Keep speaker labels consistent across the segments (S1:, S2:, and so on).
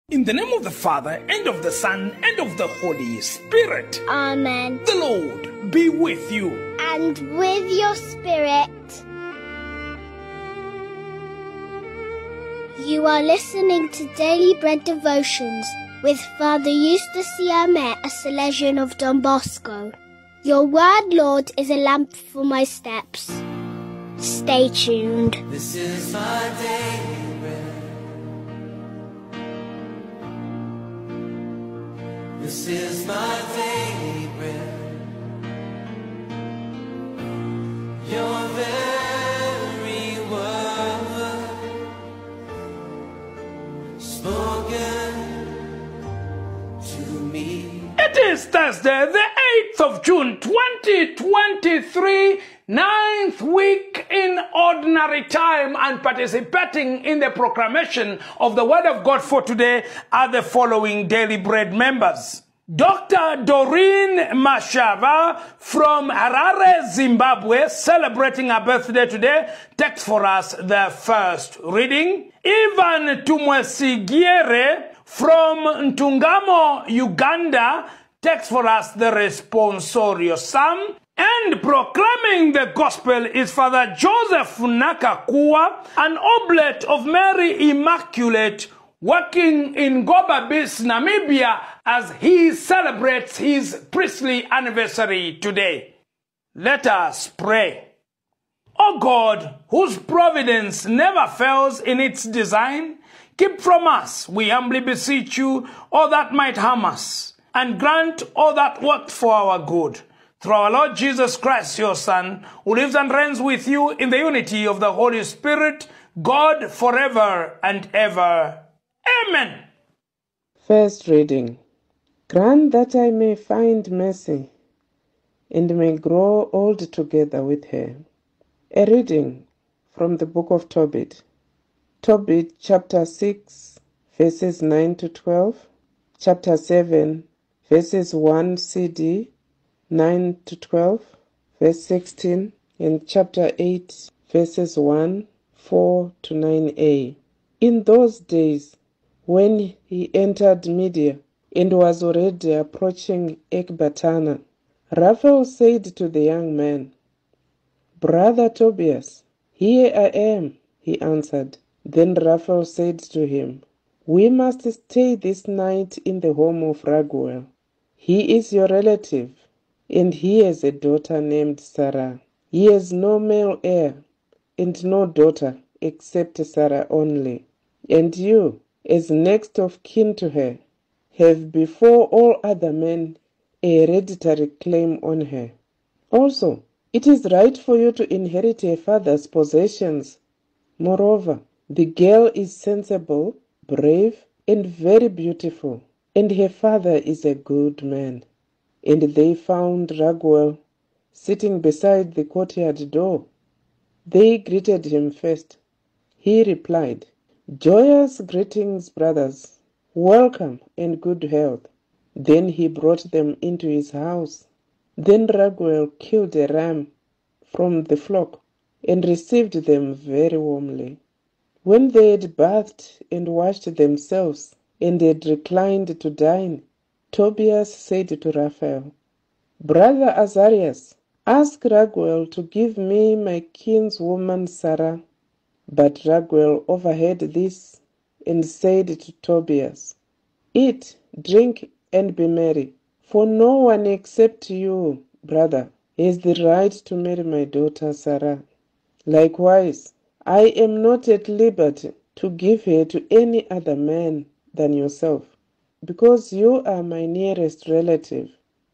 S1: In the name of the Father, and of the Son, and of the Holy Spirit.
S2: Amen.
S1: The Lord be with you.
S2: And with your spirit. You are listening to Daily Bread Devotions with Father Eustace, Siame, a Salesian of Bosco. Your word, Lord, is a lamp for my steps. Stay tuned.
S3: This is my daily bread. This is my daily bread. Your very word spoken to me.
S1: It is Thursday, the 8th of June, 2023, 9th week in ordinary time, and participating in the proclamation of the Word of God for today are the following Daily Bread members. Dr. Doreen Mashava from Harare, Zimbabwe, celebrating her birthday today, takes for us the first reading. Ivan Tumwesigiere from Ntungamo, Uganda, takes for us the responsorial psalm. And proclaiming the gospel is Father Joseph Nakakua, an oblate of Mary Immaculate, working in Gobabis, Namibia, as he celebrates his priestly anniversary today. Let us pray. O God, whose providence never fails in its design, keep from us, we humbly beseech you, all that might harm us, and grant all that worked for our good. Through our Lord Jesus Christ, your Son, who lives and reigns with you in the unity of the Holy Spirit, God forever and ever. Amen.
S4: First reading. Grant that I may find mercy and may grow old together with her. A reading from the book of Tobit. Tobit chapter 6, verses 9 to 12. Chapter 7, verses 1 CD, 9 to 12, verse 16. And chapter 8, verses 1, 4 to 9a. In those days, when he entered Media and was already approaching Ecbatana, Raphael said to the young man, "Brother Tobias, here I am," he answered. Then Raphael said to him, "We must stay this night in the home of Raguel. He is your relative, and he has a daughter named Sarah. He has no male heir, and no daughter except Sarah only. And you, as next of kin to her, have before all other men a hereditary claim on her. Also, it is right for you to inherit her father's possessions. Moreover, the girl is sensible, brave, and very beautiful, and her father is a good man." And they found Raguel sitting beside the courtyard door. They greeted him first. He replied, "Joyous greetings, brothers. Welcome and good health." Then he brought them into his house. Then Raguel killed a ram from the flock and received them very warmly. When they had bathed and washed themselves and had reclined to dine, Tobias said to Raphael, "Brother Azarias, ask Raguel to give me my kinswoman Sarah." But Raguel overheard this and said to Tobias, "Eat, drink, and be merry, for no one except you, brother, has the right to marry my daughter Sarah. Likewise, I am not at liberty to give her to any other man than yourself, because you are my nearest relative.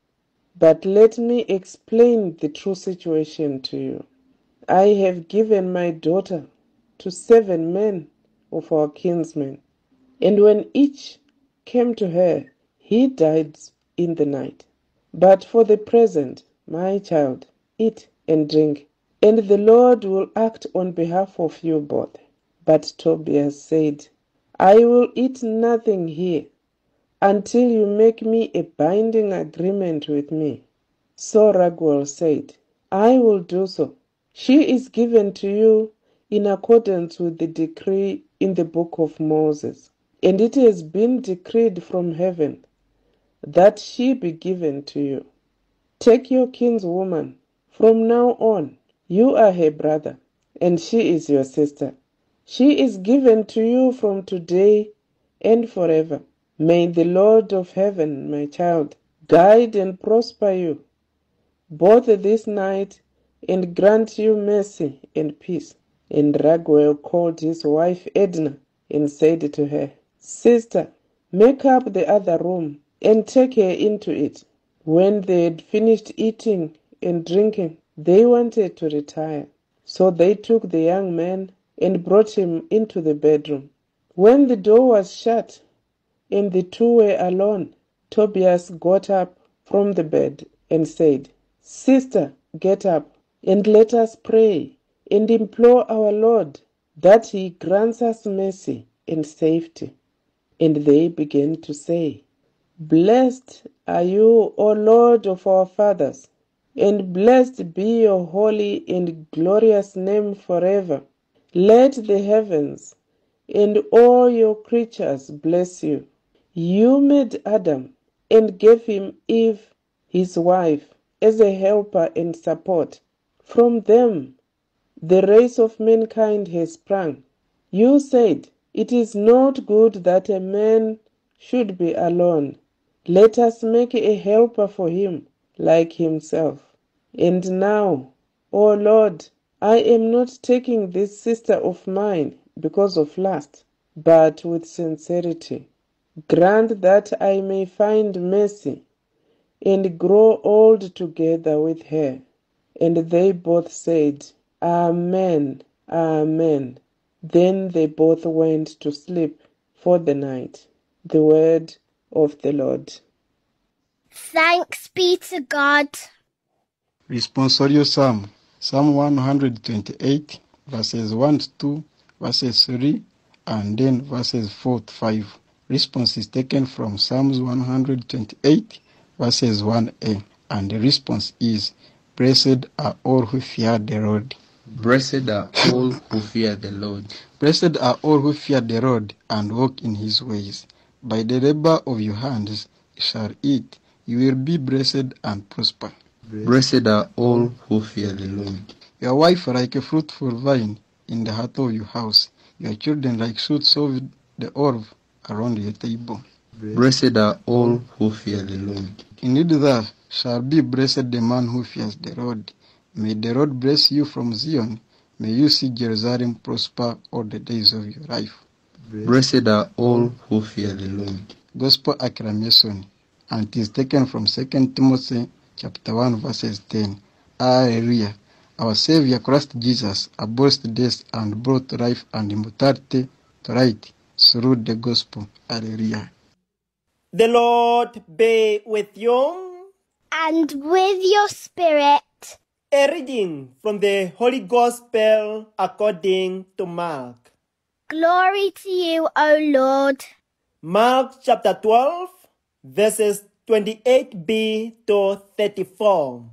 S4: But let me explain the true situation to you. I have given my daughter to 7 men of our kinsmen, and when each came to her, he died in the night. But for the present, my child, eat and drink, and the Lord will act on behalf of you both." But Tobias said, "I will eat nothing here until you make me a binding agreement with me." So Raguel said, "I will do so. She is given to you in accordance with the decree in the book of Moses." and it has been decreed from heaven that she be given to you. Take your kinswoman. From now on, you are her brother, and she is your sister. She is given to you from today and forever. May the Lord of heaven, my child, guide and prosper you, both this night, and grant you mercy and peace. And Raguel called his wife Edna and said to her, Sister, make up the other room and take her into it. When they had finished eating and drinking, they wanted to retire. So they took the young man and brought him into the bedroom. When the door was shut and the two were alone, Tobias got up from the bed and said, Sister, get up and let us pray and implore our Lord that he grants us mercy and safety. And they began to say, Blessed are you, O Lord of our fathers, and blessed be your holy and glorious name forever. Let the heavens and all your creatures bless you. You made Adam and gave him Eve, his wife, as a helper and support. From them the race of mankind has sprung. You said, It is not good that a man should be alone. Let us make a helper for him, like himself. And now, O Lord, I am not taking this sister of mine because of lust, but with sincerity. Grant that I may find mercy and grow old together with her. And they both said, Amen, Amen. Then they both went to sleep for the night. The word of the Lord.
S2: Thanks be to God.
S5: Responsorio Psalm, Psalm 128, verses 1 to 2, verses 3, and then verses 4 to 5. Response is taken from Psalms 128, verses 1a, and the response is, Blessed are all who fear the Lord.
S6: Blessed are all who fear the Lord.
S5: Blessed are all who fear the Lord and walk in his ways. By the labor of your hands you shall eat. You will be blessed and prosper.
S6: Blessed are all who fear the Lord.
S5: Your wife like a fruitful vine in the heart of your house. Your children like shoots of the olive around your table.
S6: Blessed are all who fear the Lord.
S5: Indeed there shall be blessed the man who fears the Lord. May the Lord bless you from Zion. May you see Jerusalem prosper all the days of your life.
S6: Blessed are all who fear the Lord.
S5: Gospel acclamation, and it is taken from 2 Timothy chapter 1 verses 10. Hallelujah. Our Savior Christ Jesus abolished death and brought life and immortality to light through the gospel. Hallelujah.
S7: The Lord be with you.
S2: And with your spirit.
S7: A reading from the Holy Gospel according to Mark.
S2: Glory to you, O Lord.
S7: Mark chapter 12, verses 28b to 34.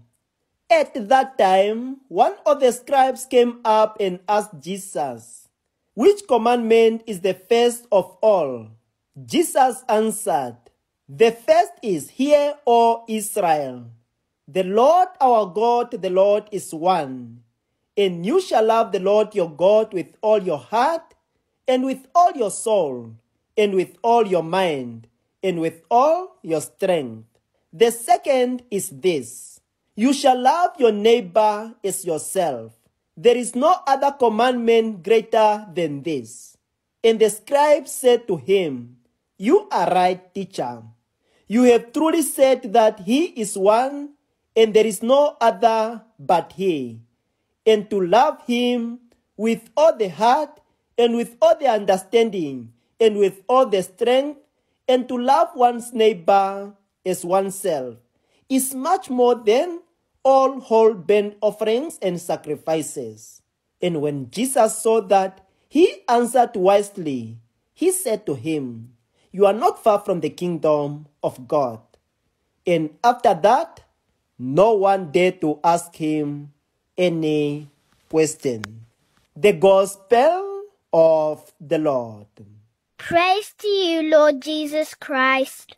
S7: At that time, one of the scribes came up and asked Jesus, Which commandment is the first of all? Jesus answered, The first is, Hear, O Israel. The Lord our God, the Lord is one. And you shall love the Lord your God with all your heart, and with all your soul, and with all your mind, and with all your strength. The second is this, You shall love your neighbor as yourself. There is no other commandment greater than this. And the scribe said to him, You are right, teacher. You have truly said that he is one, and there is no other but he. And to love him with all the heart, and with all the understanding, and with all the strength, and to love one's neighbor as oneself, is much more than all whole burnt offerings and sacrifices. And when Jesus saw that he answered wisely, he said to him, You are not far from the kingdom of God. And after that, no one dared to ask him any question. The Gospel of the Lord.
S2: Praise to you, Lord Jesus Christ.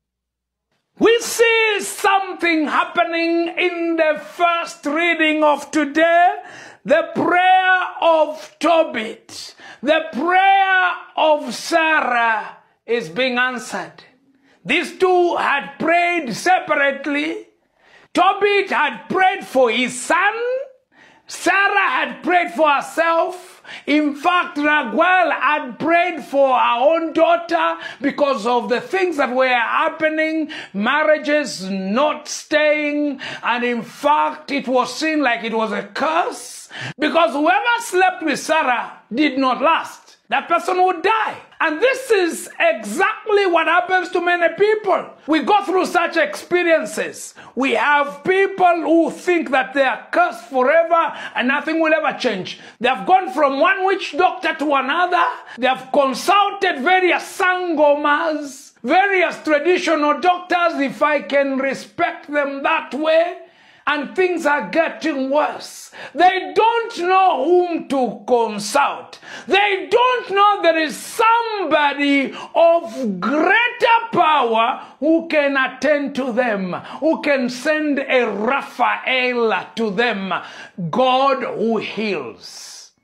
S1: We see something happening in the first reading of today. The prayer of Tobit, the prayer of Sarah is being answered. These two had prayed separately. Tobit had prayed for his son. Sarah had prayed for herself. In fact, Raguel had prayed for her own daughter because of the things that were happening, marriages not staying, and in fact, it was seen like it was a curse because whoever slept with Sarah did not last. That person would die. And this is exactly what happens to many people. We go through such experiences. We have people who think that they are cursed forever and nothing will ever change. They have gone from one witch doctor to another. They have consulted various sangomas, various traditional doctors, if I can respect them that way. And things are getting worse. They don't know whom to consult. They don't know there is somebody of greater power who can attend to them, who can send a Raphael to them, God who heals.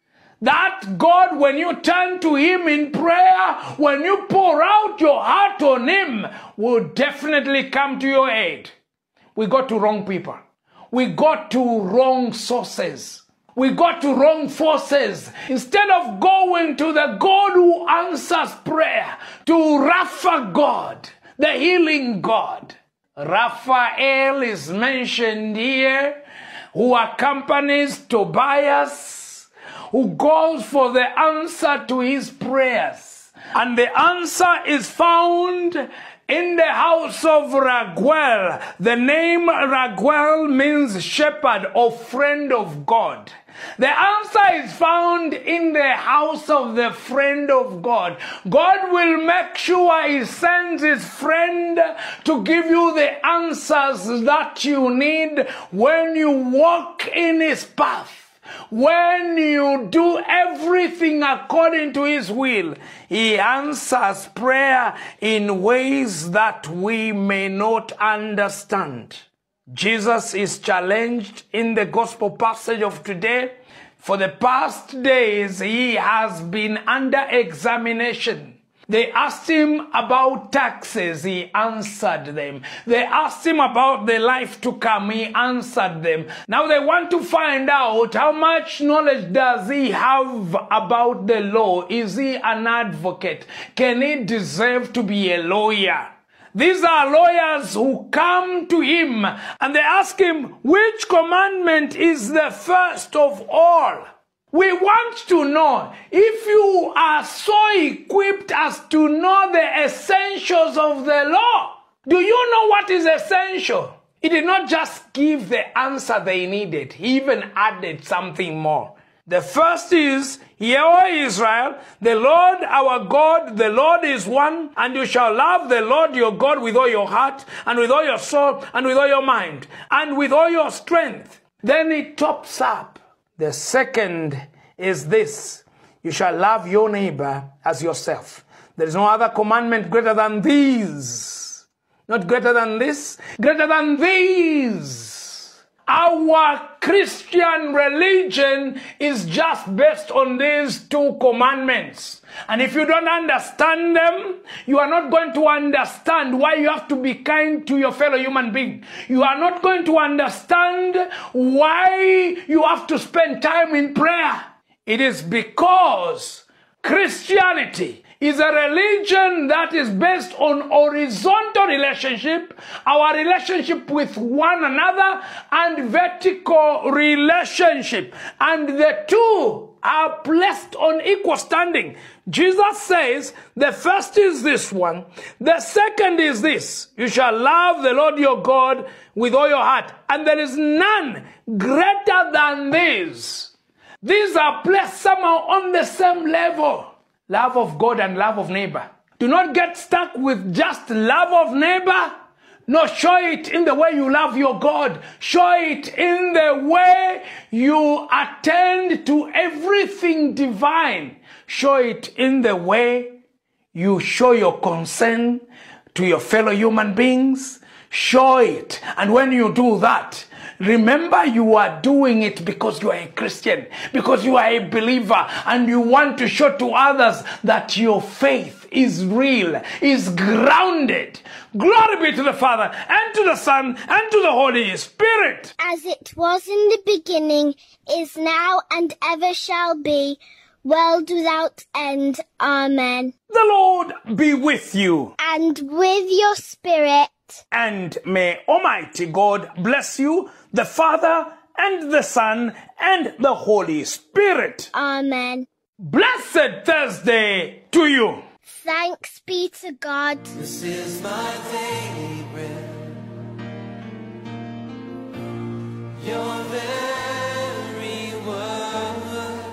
S1: That God, when you turn to him in prayer, when you pour out your heart on him, will definitely come to your aid. We got to wrong people. We got to wrong sources. We got to wrong forces. Instead of going to the God who answers prayer, to Rapha God, the healing God. Raphael is mentioned here, who accompanies Tobias, who goes for the answer to his prayers. And the answer is found in the house of Raguel. The name Raguel means shepherd or friend of God. The answer is found in the house of the friend of God. God will make sure he sends his friend to give you the answers that you need when you walk in his path. When you do everything according to his will, he answers prayer in ways that we may not understand. Jesus is challenged in the gospel passage of today. For the past days, he has been under examination. They asked him about taxes, he answered them. They asked him about the life to come, he answered them. Now they want to find out how much knowledge does he have about the law. Is he an advocate? Can he deserve to be a lawyer? These are lawyers who come to him and they ask him, which commandment is the first of all? We want to know if you are so equipped as to know the essentials of the law. Do you know what is essential? He did not just give the answer they needed. He even added something more. The first is, hear, O Israel, the Lord our God, the Lord is one, and you shall love the Lord your God with all your heart, and with all your soul, and with all your mind, and with all your strength. Then it tops up. The second is this: you shall love your neighbor as yourself. There is no other commandment greater than these. Not greater than this, greater than these. Our Christian religion is just based on these two commandments. And if you don't understand them, you are not going to understand why you have to be kind to your fellow human being. You are not going to understand why you have to spend time in prayer. It is because Christianity is a religion that is based on horizontal relationship, our relationship with one another, and vertical relationship. And the two are placed on equal standing. Jesus says, the first is this one. The second is this: you shall love the Lord your God with all your heart. And there is none greater than these. These are placed somehow on the same level. Love of God and love of neighbor. Do not get stuck with just love of neighbor. No, show it in the way you love your God. Show it in the way you attend to everything divine. Show it in the way you show your concern to your fellow human beings. Show it. And when you do that, remember you are doing it because you are a Christian, because you are a believer, and you want to show to others that your faith is real, is grounded. Glory be to the Father, and to the Son, and to the Holy Spirit.
S2: As it was in the beginning, is now, and ever shall be, world without end. Amen.
S1: The Lord be with you.
S2: And with your spirit.
S1: And may Almighty God bless you, the Father, and the Son, and the Holy Spirit.
S2: Amen.
S1: Blessed Thursday to you.
S2: Thanks be to God.
S3: This is my daily bread. Your very word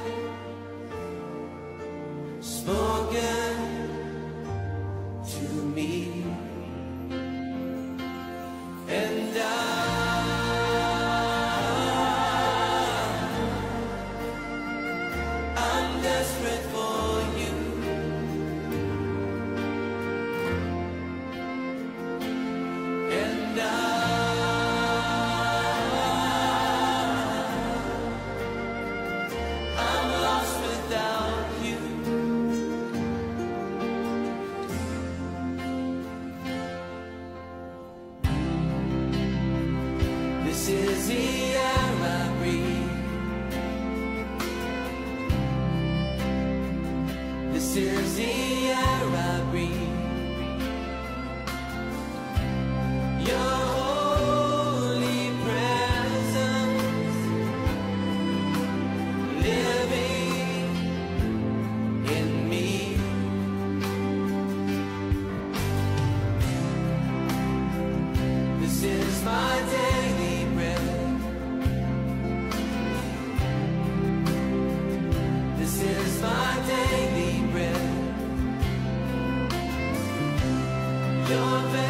S3: spoken to me, and I'm desperate for you, and I'm lost without you. This is the air I breathe. This is the air I breathe. Your holy presence living in me. This is my daily bread. This is my daily bread. Your